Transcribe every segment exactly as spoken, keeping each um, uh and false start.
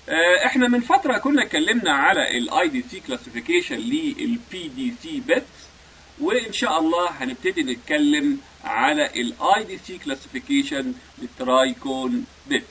احنا من فترة كنا اتكلمنا على الاي دي سي كلاسيفيكيشن للبي دي سي بيتس، وان شاء الله هنبتدي نتكلم على الاي دي سي كلاسيفيكيشن للترايكون بيتس.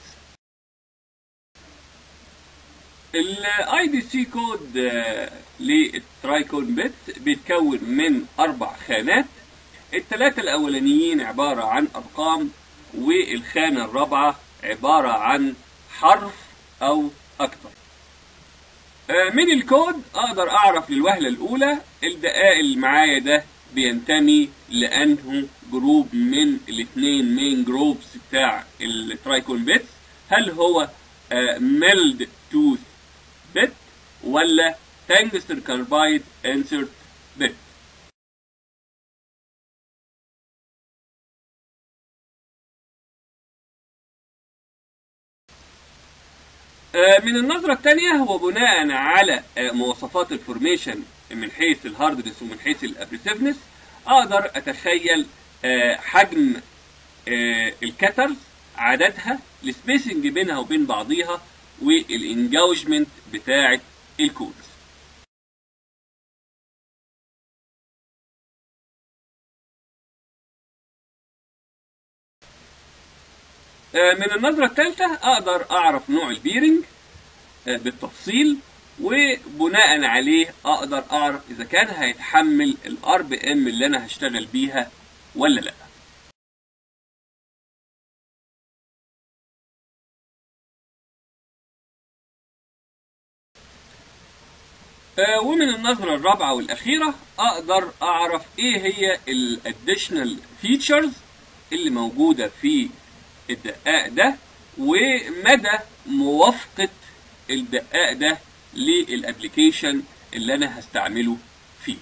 الاي دي سي كود للترايكون بيتس بيتكون من اربع خانات، الثلاثة الاولانيين عبارة عن ارقام، والخانة الرابعة عبارة عن حرف او اكتر. من الكود اقدر اعرف للوهلة الاولى الدقائق اللي معايا ده بينتمي لانه جروب من الاثنين مين جروبس بتاع الترايكون بيتس، هل هو ميلد توث بت ولا تانجستن كاربايد انسرت بت. من النظرة الثانية هو بناء على مواصفات الفورميشن من حيث الهاردنس ومن حيث الابريسيفنس اقدر اتخيل حجم الكترز، عددها، السبيسنج بينها وبين بعضيها، والانجاجمنت بتاعة الكودز. من النظرة الثالثة اقدر اعرف نوع البيرنج بالتفصيل، وبناء عليه اقدر اعرف اذا كان هيتحمل الار بي ام اللي انا هشتغل بيها ولا لا. ومن النظرة الرابعة والأخيرة أقدر أعرف إيه هي الاديشنال فيتشرز اللي موجودة في الدقاق ده، ومدى موافقة الدقاق ده للابليكيشن اللي أنا هستعمله فيه.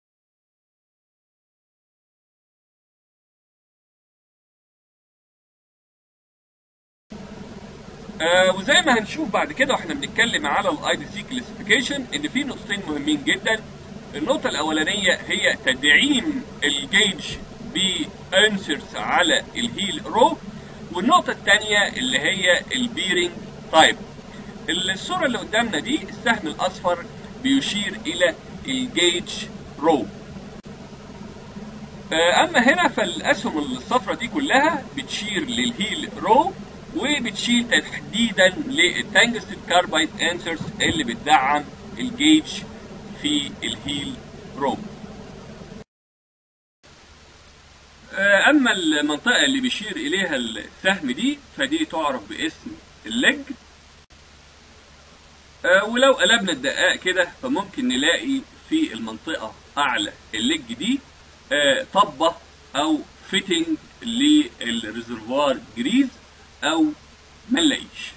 آه وزي ما هنشوف بعد كده واحنا بنتكلم على الاي دي سي كلاسيفيكيشن ان في نقطتين مهمين جدا. النقطة الأولانية هي تدعيم الجيج بانسرز على الهيل رو، والنقطة الثانية اللي هي البيرنج تايب. الصورة اللي قدامنا دي السهم الأصفر بيشير إلى الجيج رو، آه أما هنا فالأسهم الصفرة دي كلها بتشير للهيل رو، وبتشيل تحديدا للتانجستن كاربايد انسرز اللي بتدعم الجيج في الهيل رو. اما المنطقه اللي بيشير اليها السهم دي فدي تعرف باسم اللج. ولو قلبنا الدقاق كده فممكن نلاقي في المنطقه اعلى اللج دي طبه او فيتنج للريزرفوار جريز او ما نلاقيش.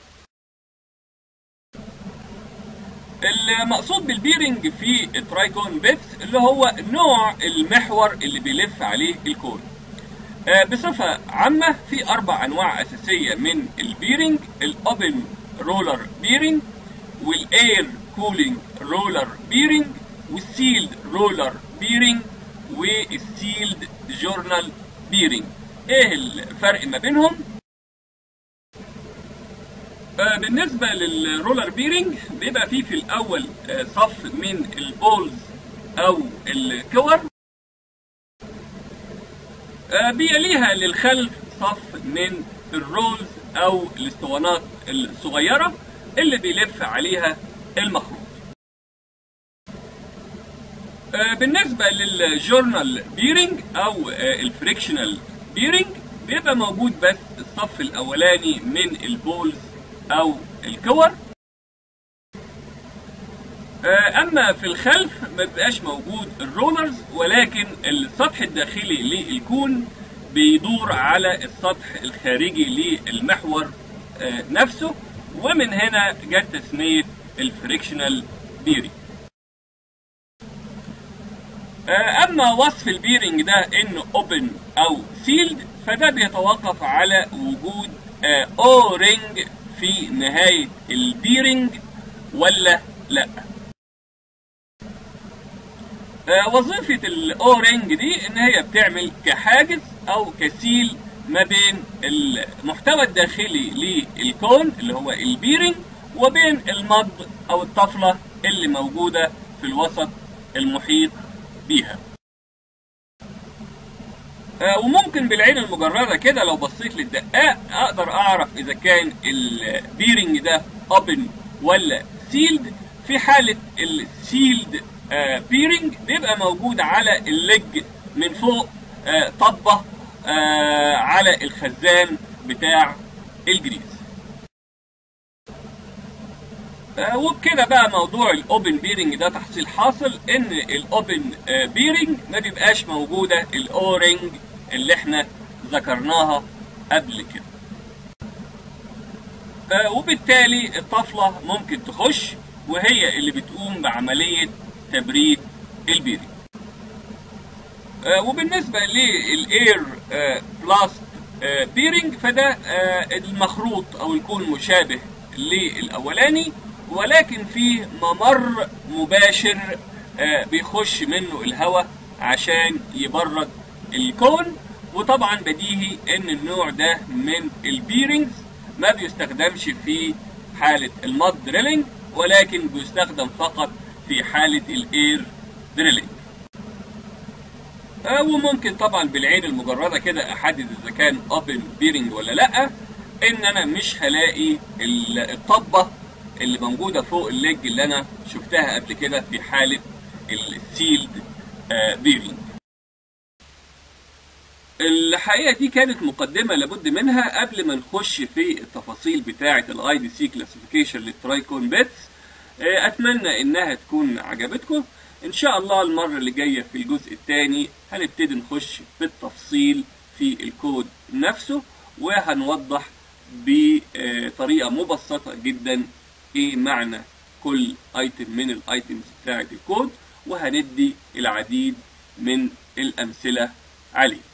المقصود بالبيرنج في الترايكون بيتس اللي هو نوع المحور اللي بيلف عليه الكون. بصفة عامة في أربع أنواع أساسية من البيرنج: الأوبن رولر بيرنج، والإير كولينج رولر بيرنج، والسيلد رولر بيرنج، والسيلد جورنال بيرنج. إيه الفرق ما بينهم؟ بالنسبة للرولر بيرنج بيبقى فيه في الأول صف من البولز أو الكور، بيليها للخلف صف من الرولز أو الاسطوانات الصغيرة اللي بيلف عليها المخروط. بالنسبة للجورنال بيرنج أو الفريكشنال بيرنج بيبقى موجود بس الصف الأولاني من البولز أو الكور، أما في الخلف ما بيبقاش موجود الرولرز، ولكن السطح الداخلي للكون بيدور على السطح الخارجي للمحور نفسه، ومن هنا جت تسمية الفريكشنال بيرنج. أما وصف البيرنج ده إنه أوبن أو سيلد فده بيتوقف على وجود أو رينج في نهاية البيرنج ولا لا. وظيفة الأو رينج دي إن هي بتعمل كحاجز أو كسيل ما بين المحتوى الداخلي للكون اللي هو البيرنج وبين المض او الطفلة اللي موجودة في الوسط المحيط بيها. وممكن بالعين المجردة كده لو بصيت للدقاق اقدر اعرف اذا كان البيرنج ده اوبن ولا سيلد. في حالة السيلد بيرنج بيبقى موجود على اللج من فوق طبة على الخزان بتاع الجريز. وبكده بقى موضوع الاوبن بيرنج ده تحصيل حاصل ان الاوبن بيرنج ما بيبقاش موجودة الاورنج اللي احنا ذكرناها قبل كده، وبالتالي الطفلة ممكن تخش وهي اللي بتقوم بعملية تبريد البيرنج. وبالنسبة للاير بلاست بيرنج فده المخروط او يكون مشابه للاولاني، ولكن فيه ممر مباشر بيخش منه الهواء عشان يبرد الكون. وطبعا بديهي ان النوع ده من البيرنجز ما بيستخدمش في حالة الماد دريلينج، ولكن بيستخدم فقط في حالة الاير دريلينج. وممكن طبعا بالعين المجردة كده احدد اذا كان اوبن بيرنج ولا لا، ان انا مش هلاقي الطبة اللي موجودة فوق الليج اللي انا شفتها قبل كده في حالة السيلد بيرنج. الحقيقة دي كانت مقدمة لابد منها قبل ما نخش في التفاصيل بتاعة الاي دي سي كلاسيفيكيشن للترايكون بيتس. اتمنى انها تكون عجبتكم. ان شاء الله المرة اللي جاية في الجزء الثاني هنبتدي نخش بالتفصيل في الكود نفسه، وهنوضح بطريقة مبسطة جدا ايه معنى كل ايتم من الايتمز بتاعة الكود، وهندي العديد من الامثلة عليه.